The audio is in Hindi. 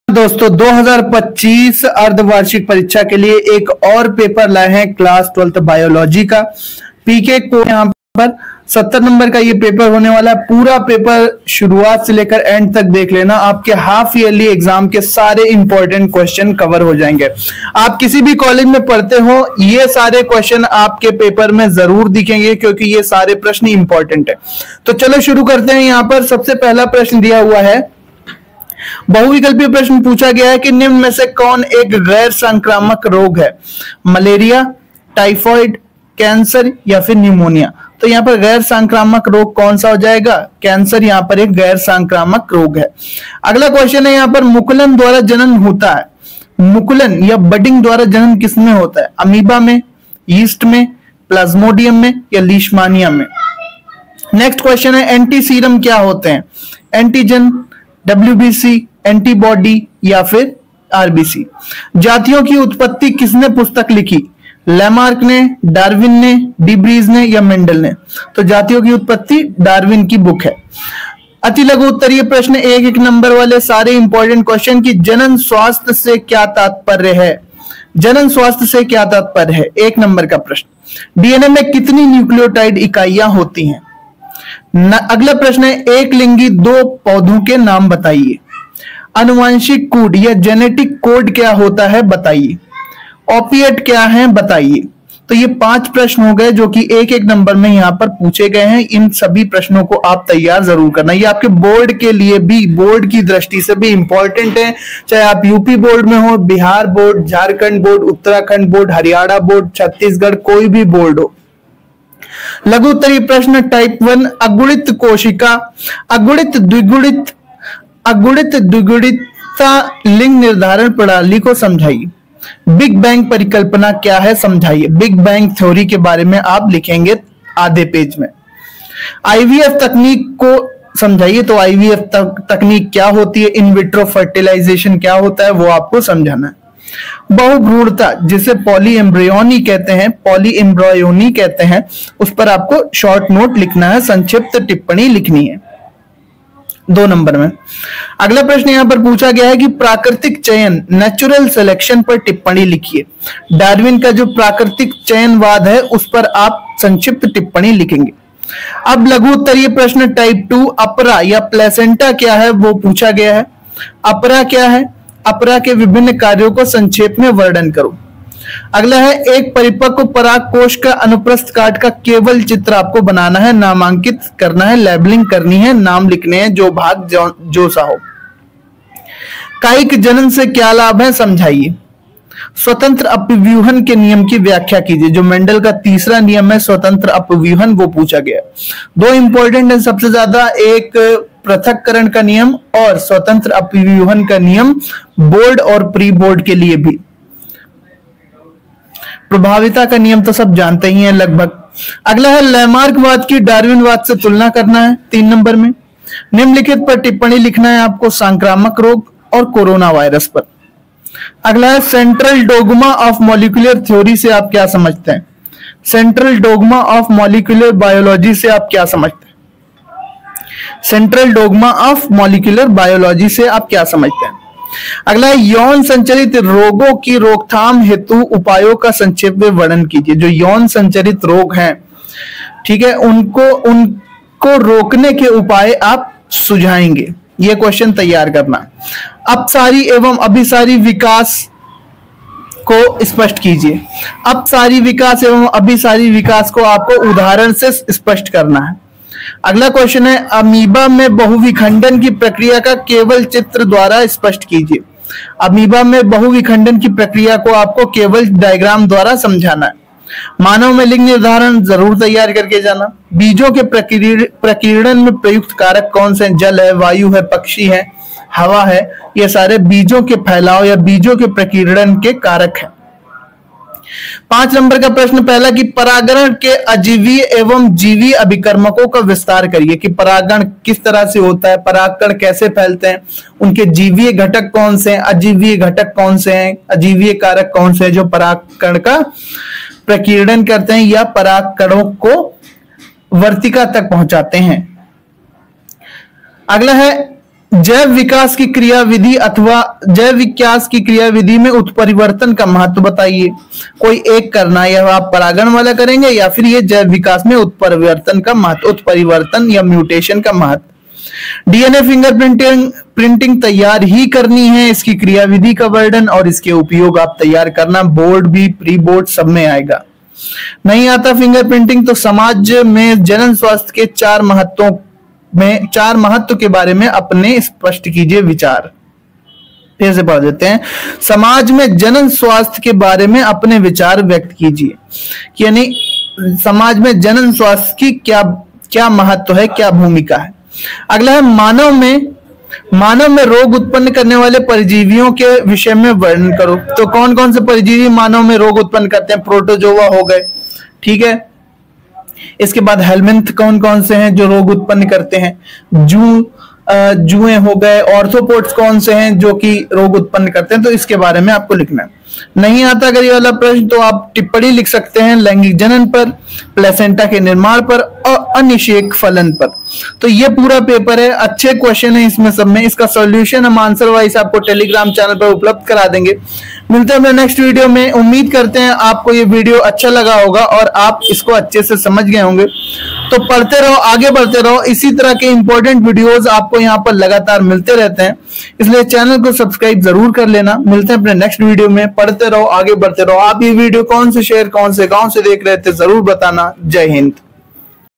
दोस्तों 2025 अर्धवार्षिक परीक्षा के लिए एक और पेपर लाए हैं क्लास 12th बायोलॉजी का पीके को। यहाँ पर 70 नंबर का ये पेपर होने वाला है। पूरा पेपर शुरुआत से लेकर एंड तक देख लेना, आपके हाफ ईयरली एग्जाम के सारे इंपॉर्टेंट क्वेश्चन कवर हो जाएंगे। आप किसी भी कॉलेज में पढ़ते हो, ये सारे क्वेश्चन आपके पेपर में जरूर दिखेंगे क्योंकि ये सारे प्रश्न इंपॉर्टेंट है। तो चलो शुरू करते हैं। यहाँ पर सबसे पहला प्रश्न दिया हुआ है, बहुविकल्पीय प्रश्न पूछा गया है कि निम्न में से कौन एक गैर संक्रामक रोग है? मलेरिया, टाइफाइड, कैंसर या फिर निमोनिया। तो यहाँ पर गैर संक्रामक रोग कौन सा हो जाएगा? कैंसर यहाँ पर एक गैर संक्रामक रोग है। अगला क्वेश्चन है यहाँ पर, मुकुलन द्वारा जनन होता है। मुकुलन या बडिंग द्वारा जनन किसमें होता है? अमीबा में, यीस्ट में, प्लाज्मोडियम में या लीशमानिया में। नेक्स्ट क्वेश्चन है, एंटी सीरम क्या होते हैं? एंटीजन, WBC, एंटीबॉडी या फिर RBC। जातियों की उत्पत्ति किसने पुस्तक लिखी? लैमार्क ने, डार्विन ने, डिब्रीज ने या मेंडल ने। तो जातियों की उत्पत्ति डार्विन की बुक है। अति लघु उत्तरीय प्रश्न, एक नंबर वाले सारे इंपॉर्टेंट क्वेश्चन की जनन स्वास्थ्य से क्या तात्पर्य है? जनन स्वास्थ्य से क्या तात्पर्य है? 1 नंबर का प्रश्न। डीएनए में कितनी न्यूक्लियोटाइड इकाइयां होती हैं? अगला प्रश्न है, एक लिंगी 2 पौधों के नाम बताइए। आनुवंशिक कोड या जेनेटिक कोड क्या होता है बताइए। ओपिएट क्या है बताइए। तो ये 5 प्रश्न हो गए जो कि एक नंबर में यहाँ पर पूछे गए हैं। इन सभी प्रश्नों को आप तैयार जरूर करना, ये आपके बोर्ड के लिए भी, बोर्ड की दृष्टि से भी इंपॉर्टेंट है। चाहे आप यूपी बोर्ड में हो, Bihar board, Jharkhand board, Uttarakhand board, Haryana board, Chhattisgarh, कोई भी बोर्ड हो। लघु उत्तरीय प्रश्न टाइप 1, अगुणित कोशिका, अगुणित द्विगुणितता लिंग निर्धारण प्रणाली को समझाइए। बिग बैंग परिकल्पना क्या है समझाइए। बिग बैंग थ्योरी के बारे में आप लिखेंगे आधे पेज में। आईवीएफ तकनीक को समझाइए। तो आईवीएफ तकनीक क्या होती है, इन विट्रो फर्टिलाइजेशन क्या होता है, वो आपको समझाना है। बहुभ्रूणता जिसे पॉलीएम्ब्रियोनी कहते हैं, उस पर आपको शॉर्ट नोट लिखना है, संक्षिप्त टिप्पणी लिखनी है 2 नंबर में। अगला प्रश्न यहां पर पूछा गया है कि प्राकृतिक चयन, नेचुरल सिलेक्शन पर टिप्पणी लिखिए। डार्विन का जो प्राकृतिक चयनवाद है उस पर आप संक्षिप्त टिप्पणी लिखेंगे। अब लघु उत्तरीय प्रश्न टाइप 2, अपरा या प्लेसेंटा क्या है वो पूछा गया है। अपरा क्या है? अपरा के विभिन्न कार्यों को संक्षेप में वर्णन करो। अगला है, एक परिपक्व पराग कोश का अनुप्रस्थ काट का केवल चित्र आपको बनाना है, नामांकित करना है, लेबलिंग करनी है, नाम लिखने हैं, जो भाग जो सा हो। कायिक जनन से क्या लाभ है समझाइए। स्वतंत्र अपव्यूहन के नियम की व्याख्या कीजिए। जो मेंडल का तीसरा नियम है स्वतंत्र अपव्यूहन, वो पूछा गया। 2 इंपॉर्टेंट है सबसे ज्यादा, एक पृथक्करण का नियम और स्वतंत्र अपव्यूहन का नियम, बोर्ड और प्री बोर्ड के लिए भी। प्रभाविता का नियम तो सब जानते ही हैं लगभग। अगला है, लैमार्कवाद की डार्विनवाद से तुलना करना है 3 नंबर में। निम्नलिखित पर टिप्पणी लिखना है आपको, संक्रामक रोग और कोरोना वायरस पर। अगला है, central dogma of molecular theory से आप क्या समझते हैं? Central dogma of molecular biology से आप क्या समझते हैं? Central dogma of molecular biology से आप क्या समझते हैं? अगला है, यौन संचरित रोगों की रोकथाम हेतु उपायों का संक्षेप में वर्णन कीजिए। जो यौन संचरित रोग हैं, ठीक है, उनको रोकने के उपाय आप सुझाएंगे। यह क्वेश्चन तैयार करना। अपसारी एवं अभिसारी विकास को स्पष्ट कीजिए। अपसारी विकास एवं अभिसारी विकास को आपको उदाहरण से स्पष्ट करना है। अगला क्वेश्चन है, अमीबा में बहुविखंडन की प्रक्रिया का केवल चित्र द्वारा स्पष्ट कीजिए। अमीबा में बहुविखंडन की प्रक्रिया को आपको केवल डायग्राम द्वारा समझाना है। मानव में लिंग निर्धारण जरूर तैयार करके जाना। बीजों के प्रकीर्णन में प्रयुक्त कारक कौन से? जल है, वायु है, पक्षी है, हवा है। ये सारे बीजों के फैलाव या बीजों के प्रकीर्णन के कारक हैं। 5 नंबर का प्रश्न पहला, कि परागण के अजीवीय एवं जीवीय अभिकर्मकों का विस्तार करिए। कि परागण किस तरह से होता है, परागकण कैसे फैलते हैं, उनके जीवीय घटक कौन से हैं, अजीवीय घटक कौन से हैं, अजीवीय कारक कौन से हैं जो परागकण का प्रकीर्णन करते हैं या परागकणों को वर्तिका तक पहुंचाते हैं। अगला है, जैव विकास की क्रियाविधि अथवा जैव विकास की क्रियाविधि में उत्परिवर्तन का महत्व बताइए। कोई एक करना है, या आप परागण वाला करेंगे या फिर ये जैव विकास में उत्परिवर्तन का महत्व, उत्परिवर्तन या म्यूटेशन का महत्व। डीएनए प्रिंटिंग तैयार ही करनी है, इसकी क्रियाविधि का वर्णन और इसके उपयोग आप तैयार करना। बोर्ड भी, प्री बोर्ड सब में आएगा। नहीं आता फिंगरप्रिंटिंग तो समाज में जनन स्वास्थ्य के 4 महत्व के बारे में अपने स्पष्ट कीजिए विचार। फिर से पढ़ देते हैं। समाज में जनन स्वास्थ्य के बारे में अपने विचार व्यक्त कीजिए, यानी समाज में जनन स्वास्थ्य की क्या महत्व है, क्या भूमिका है। अगला है मानव में रोग उत्पन्न करने वाले परजीवियों के विषय में वर्णन करो। तो कौन कौन से परजीवी मानव में रोग उत्पन्न करते हैं? प्रोटोजोआ हो गए, ठीक है। इसके बाद हेलमिंथ कौन कौन से हैं जो रोग उत्पन्न करते हैं? जुएं हो गए। ऑर्थोपोड्स कौन से हैं जो कि रोग उत्पन्न करते हैं? तो इसके बारे में आपको लिखना है। नहीं आता अगर ये वाला प्रश्न तो आप टिप्पणी लिख सकते हैं लैंगिक जनन पर, प्लेसेंटा के निर्माण पर और अनिषेक फलन पर। तो ये पूरा पेपर है, अच्छे क्वेश्चन है इसमें सब में। इसका सॉल्यूशन हम आंसर वाइज आपको टेलीग्राम चैनल पर उपलब्ध करा देंगे। मिलते हैं नेक्स्ट वीडियो में। उम्मीद करते हैं आपको ये वीडियो अच्छा लगा होगा और आप इसको अच्छे से समझ गए होंगे। तो पढ़ते रहो, आगे बढ़ते रहो। इसी तरह के इंपॉर्टेंट वीडियोस आपको यहाँ पर लगातार मिलते रहते हैं, इसलिए चैनल को सब्सक्राइब जरूर कर लेना। मिलते हैं अपने नेक्स्ट वीडियो में। पढ़ते रहो, आगे बढ़ते रहो। आप ये वीडियो कौन से शहर, कौन से गांव से देख रहे थे जरूर बताना। जय हिंद।